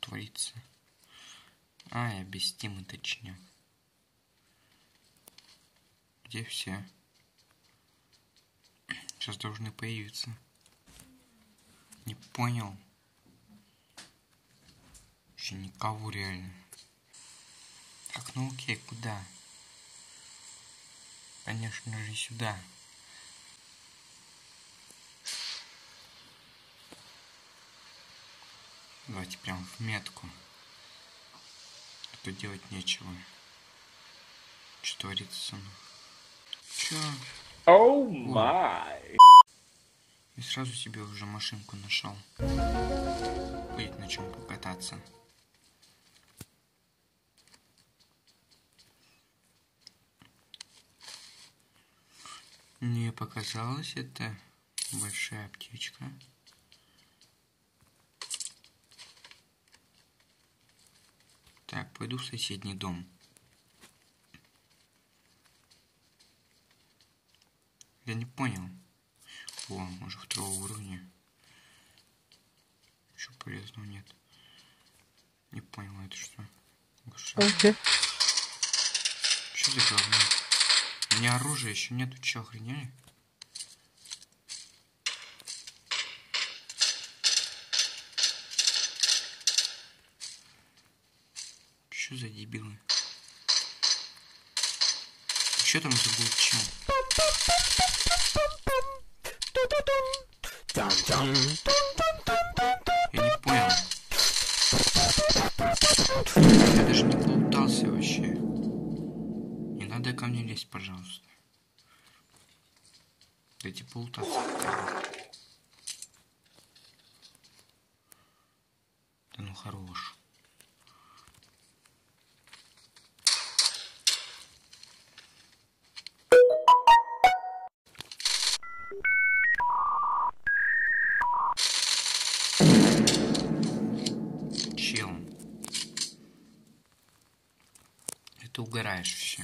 творится? А, я без стима, точнее. Где все? Сейчас должны появиться. Не понял. Еще никого реально. Так, ну окей, куда? Конечно же сюда. Давайте прям в метку. А то делать нечего. Что творится со мной? Чё? Оу май! И сразу себе уже машинку нашел. Будет на чем покататься. Мне показалось, это большая аптечка. Так, пойду в соседний дом. Я не понял. О, может второго уровня. Ничего полезного нет. Не понял, это что? Окей. Что за говно? У меня оружия еще нету, че, охренели? Что за дебилы? Что там забыл, чем? Я не понял. Я даже не плутался вообще. Не надо ко мне лезть, пожалуйста. Дайте плутаться хотя бы. Да ну хорош. Чел. Ты угораешь вообще.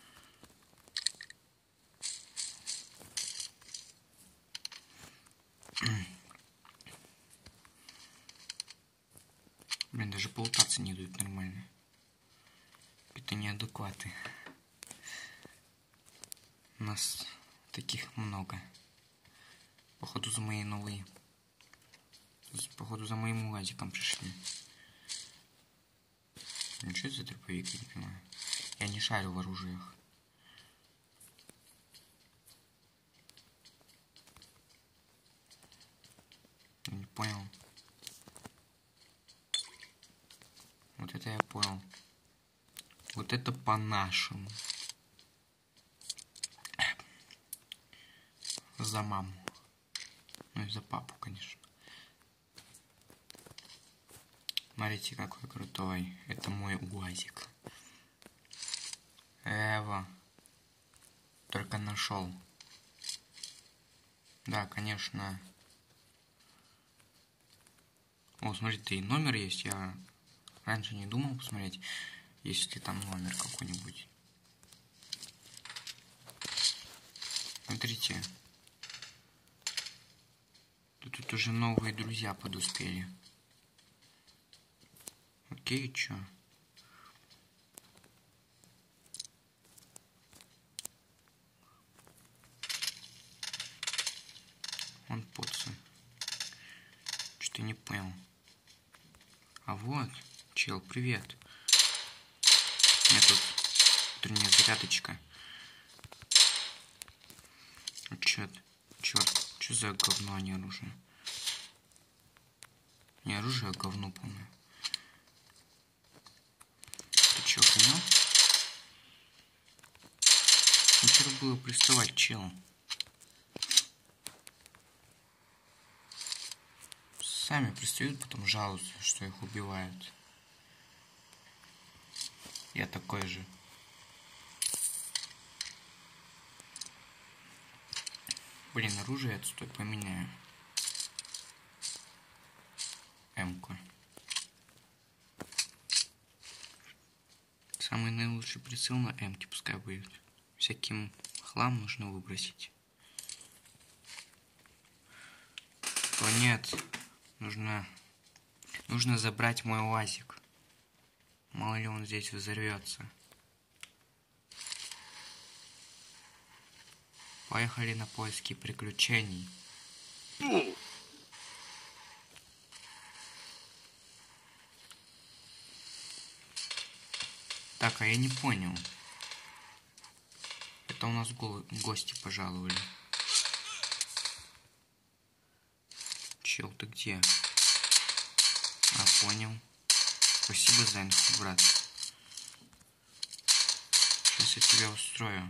Блин, даже полутаться не идут нормально. Это неадекваты. У нас таких много. Походу за мои новые. Походу за моим УАЗиком пришли. Ну что это за дробовик, я не понимаю. Я не шарю в оружиях. Я не понял. Вот это я понял. Вот это по-нашему. За маму. Ну и за папу, конечно. Смотрите, какой крутой. Это мой УАЗик. Эва. Только нашел. Да, конечно. О, смотрите, и номер есть. Я раньше не думал посмотреть, есть ли там номер какой-нибудь. Смотрите. Тут уже новые друзья подуспели. Окей, чё? Он поцелуй. Что-то не понял. А вот, чел, привет. У меня тут утренняя зарядочка. Черт, что за говно, а не оружие? Не оружие, а говно полное. Ты чё, понял? Не надо было приставать, чел. Сами пристают, потом жалуются, что их убивают. Я такой же. Блин, оружие это стой, поменяю. М-ку. Самый наилучший прицел на М-ке пускай будет. Всяким хлам нужно выбросить. То нет, нужно Нужно забрать мой УАЗик. Мало ли он здесь взорвется. Поехали на поиски приключений. Так, а я не понял. Это у нас гости пожаловали. Чел, ты где? А, понял. Спасибо за инфу, брат. Сейчас я тебя устрою.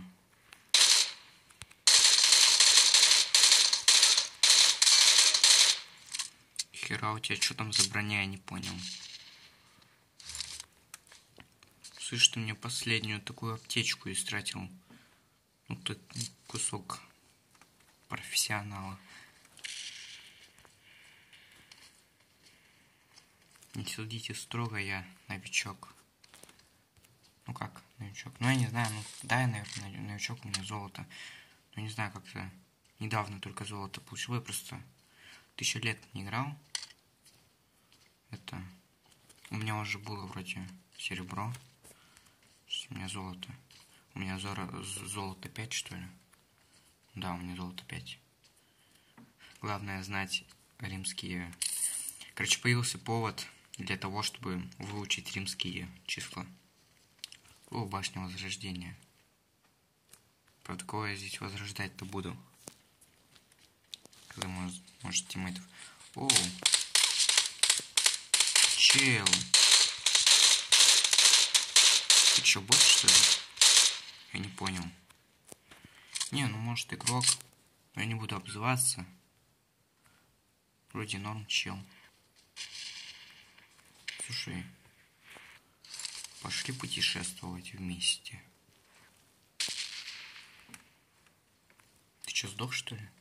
Хера, у тебя что там за броня, я не понял. Слышь, ты мне последнюю такую аптечку истратил. Ну ты кусок профессионала. Не судите строго, я новичок. Ну как, новичок? Ну я не знаю, ну да, я, наверное, новичок, у меня золото. Но не знаю, как-то недавно только золото получил. Я просто 1000 лет не играл. Это... У меня уже было вроде серебро. У меня золото. У меня золото 5, что ли? Да, у меня золото 5. Главное знать римские... Короче, появился повод для того, чтобы выучить римские числа. О, башня возрождения. Правда, кого я здесь возрождать-то буду? Когда может тиммейтов... О! Чел! Ты чё, бот, что ли? Я не понял. Не, ну может игрок. Но я не буду обзываться. Вроде норм, чел. Слушай. Пошли путешествовать вместе. Ты чё, сдох, что ли?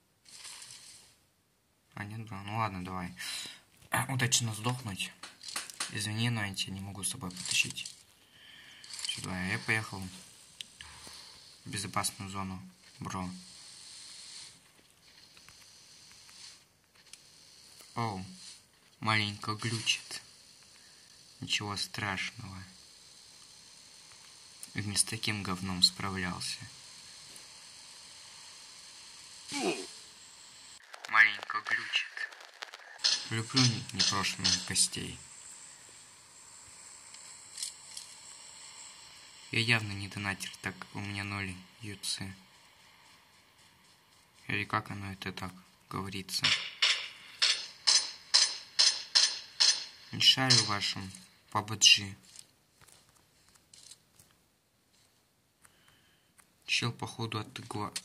А, нет, бро. Ну ладно, давай. Удачно сдохнуть. Извини, но я тебя не могу с собой потащить. Сюда. Я поехал в безопасную зону, бро. Оу, маленько глючит. Ничего страшного. Не с таким говном справлялся. Маленько глючит. Люблю непрошенных гостей. Я явно не донатер, так у меня 0 юцы. Или как оно это так говорится? Не шарю в вашем PUBG. Чел походу адекват.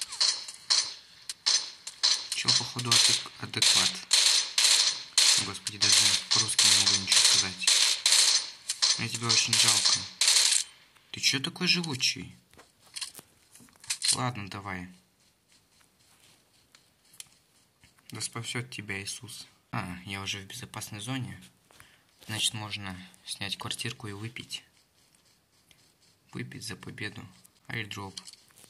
Господи, даже по-русски не могу ничего сказать. Мне тебя очень жалко. Ты чё такой живучий? Ладно, давай. Да спасет тебя Иисус. А, я уже в безопасной зоне. Значит, можно снять квартирку и выпить. Выпить за победу. Airdrop.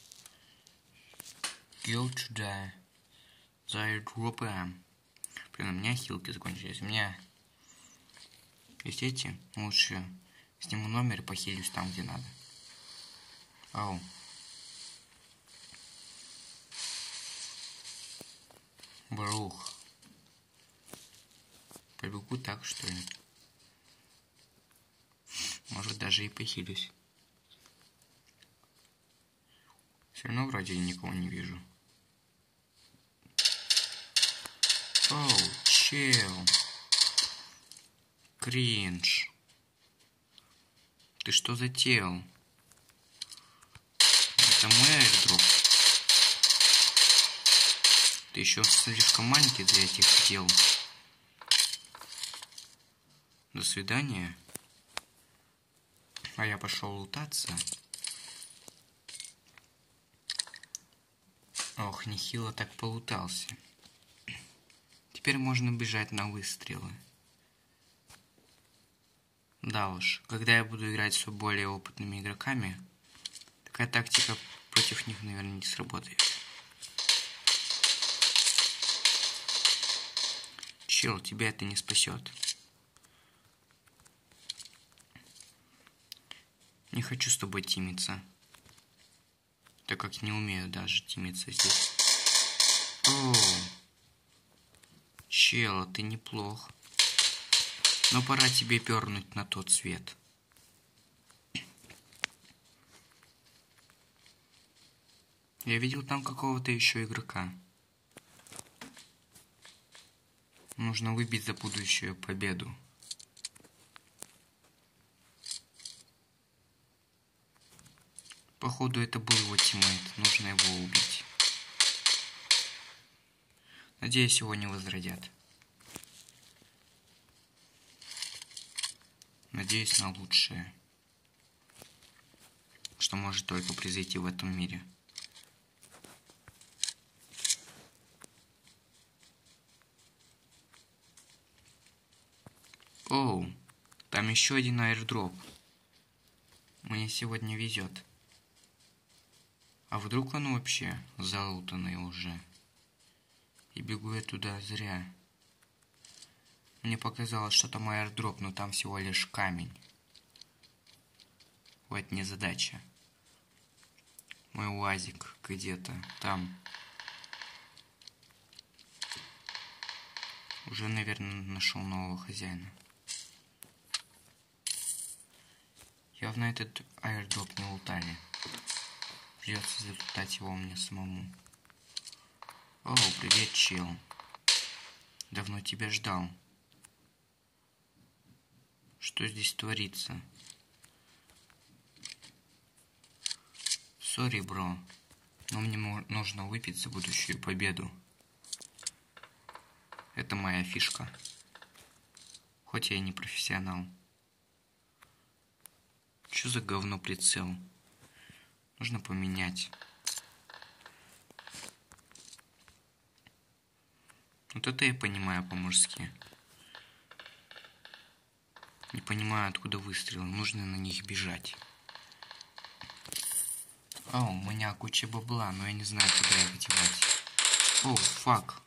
Go туда. За airdrop'ом. Блин, у меня хилки закончились. У меня есть эти. Лучше сниму номер и похилюсь там, где надо. Ау. Брух. Побегу так, что ли? Может, даже и похилюсь. Все равно вроде я никого не вижу. Оу, чел. Кринж. Ты что затеял? Это мой airdrop. Ты еще слишком маленький для этих дел. До свидания. А я пошел лутаться. Ох, нехило так полутался. Теперь можно бежать на выстрелы. Да уж, когда я буду играть с более опытными игроками, такая тактика против них, наверное, не сработает. Чел, тебя это не спасет. Не хочу с тобой тимиться. Так как не умею даже тимиться здесь. О, чел, ты неплох. Но пора тебе пернуть на тот свет. Я видел там какого-то еще игрока. Нужно выбить за будущую победу. Походу, это был его тиммейт. Нужно его убить. Надеюсь, его не возродят. Надеюсь на лучшее. Что может только произойти в этом мире. Оу, там еще один аирдроп. Мне сегодня везет. А вдруг он вообще залутанный уже? И бегу я туда зря. Мне показалось, что там аирдроп, но там всего лишь камень. Вот незадача. Мой УАЗик где-то там. Уже, наверное, нашел нового хозяина. Явно этот аирдроп не лутали. Придется залутать его мне самому. О, привет, чел. Давно тебя ждал. Что здесь творится? Сори, бро. Но мне нужно выпить за будущую победу. Это моя фишка. Хоть я и не профессионал. Что за говно прицел? Нужно поменять. Вот это я понимаю по-мужски. Не понимаю, откуда выстрелы. Нужно на них бежать. О, у меня куча бабла, но я не знаю, куда их девать. О, фак.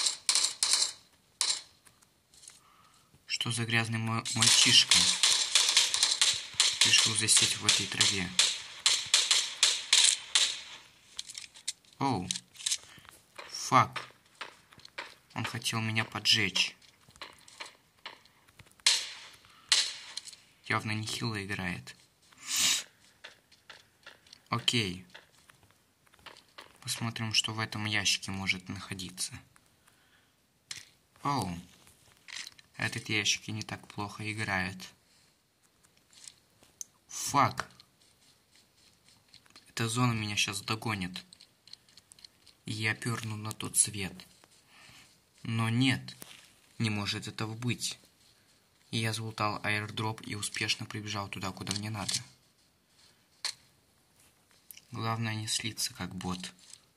Что за грязный мальчишка? Решил засесть в этой траве. Оу. Фак. Он хотел меня поджечь. Явно нехило играет. Окей. Посмотрим, что в этом ящике может находиться. Оу. Этот ящик и не так плохо играет. Фак. Эта зона меня сейчас догонит. И я перну на тот свет. Но нет. Не может этого быть. И я залутал аирдроп и успешно прибежал туда, куда мне надо. Главное не слиться, как бот.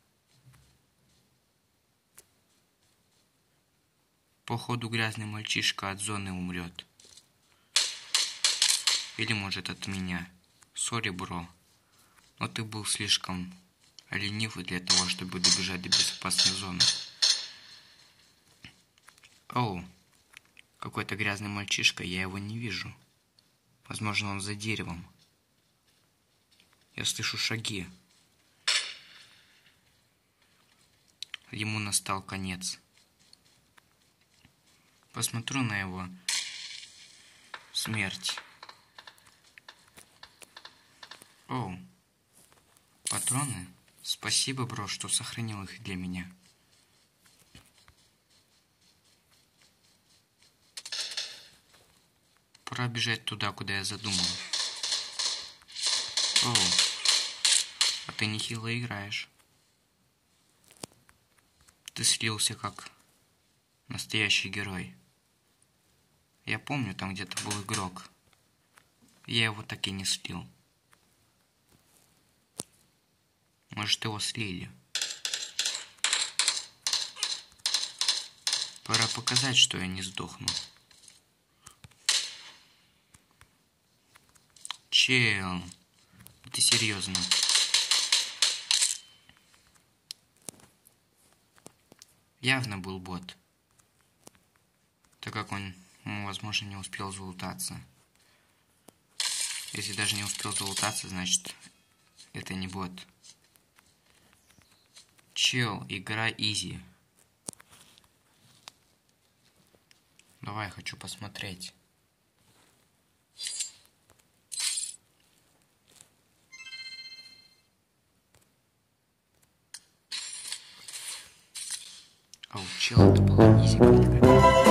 Походу, грязный мальчишка от зоны умрет. Или может от меня. Сори, бро. Но ты был слишком ленивый для того, чтобы добежать до безопасной зоны. Оу. Какой-то грязный мальчишка, я его не вижу. Возможно, он за деревом. Я слышу шаги. Ему настал конец. Посмотрю на его смерть. Оу. Патроны? Спасибо, бро, что сохранил их для меня. Пора бежать туда, куда я задумал. Оу. А ты нехило играешь. Ты слился как настоящий герой. Я помню, там где-то был игрок. Я его так и не слил. Может, его слили. Пора показать, что я не сдохну. Чел. Ты серьезно? Явно был бот. Так как он, возможно, не успел залутаться. Если даже не успел залутаться, значит, это не бот. Чел, игра изи. Давай, хочу посмотреть. А у чела это было изи, по-моему.